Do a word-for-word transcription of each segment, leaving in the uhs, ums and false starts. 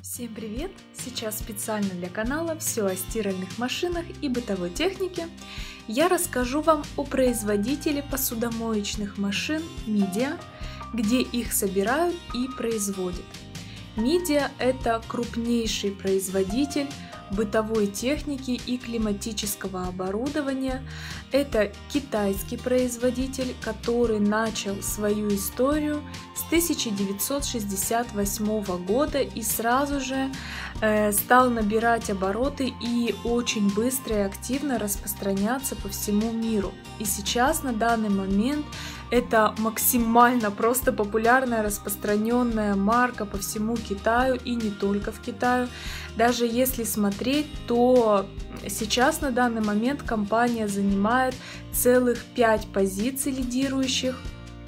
Всем привет! Сейчас специально для канала «Все о стиральных машинах и бытовой технике» я расскажу вам о производителе посудомоечных машин Midea, где их собирают и производят. Midea – это крупнейший производитель бытовой техники и климатического оборудования. Это китайский производитель, который начал свою историю с тысяча девятьсот шестьдесят восьмого года и сразу же э, стал набирать обороты и очень быстро и активно распространяться по всему миру. И сейчас на данный момент это максимально просто популярная, распространенная марка по всему Китаю и не только в Китае. Даже если смотреть, то сейчас на данный момент компания занимает целых пять позиций лидирующих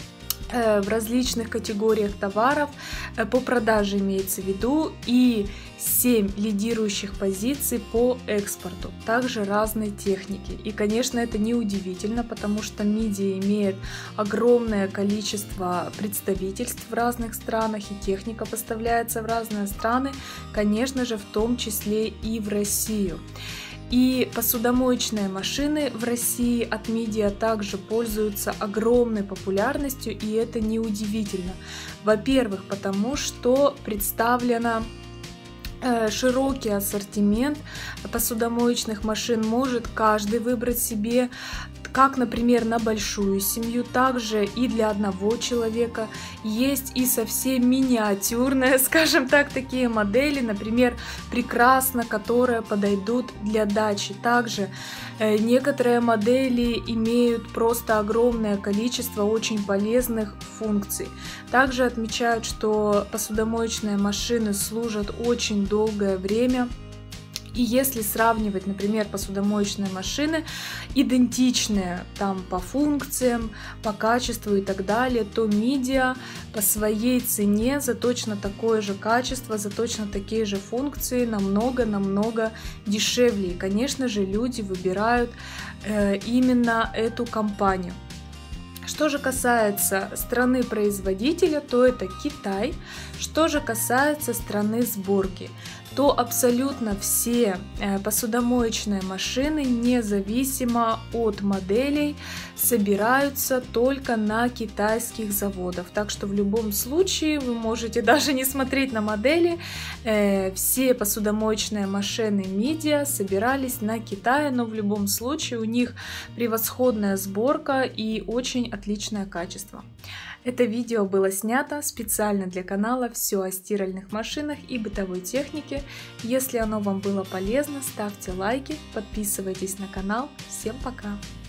в различных категориях товаров по продаже, имеется в виду, и семь лидирующих позиций по экспорту, также разной техники. И, конечно, это не удивительно, потому что Midea имеет огромное количество представительств в разных странах, и техника поставляется в разные страны, конечно же, в том числе и в Россию. И посудомоечные машины в России от Midea также пользуются огромной популярностью, и это неудивительно. Во-первых, потому что представлена широкий ассортимент посудомоечных машин, может каждый выбрать себе, как, например, на большую семью, также и для одного человека. Есть и совсем миниатюрные, скажем так, такие модели, например, прекрасно, которые подойдут для дачи. Также э, некоторые модели имеют просто огромное количество очень полезных функций. Также отмечают, что посудомоечные машины служат очень долгое время. И если сравнивать, например, посудомоечные машины, идентичные там по функциям, по качеству и так далее, то Midea по своей цене за точно такое же качество, за точно такие же функции намного-намного дешевле. И, конечно же, люди выбирают э, именно эту компанию. Что же касается страны-производителя, то это Китай. Что же касается страны сборки, то абсолютно все посудомоечные машины, независимо от моделей, собираются только на китайских заводах. Так что в любом случае вы можете даже не смотреть на модели. Все посудомоечные машины Midea собирались на Китае, но в любом случае у них превосходная сборка и очень отличное качество. Это видео было снято специально для канала «Все о стиральных машинах и бытовой технике». Если оно вам было полезно, ставьте лайки, подписывайтесь на канал. Всем пока!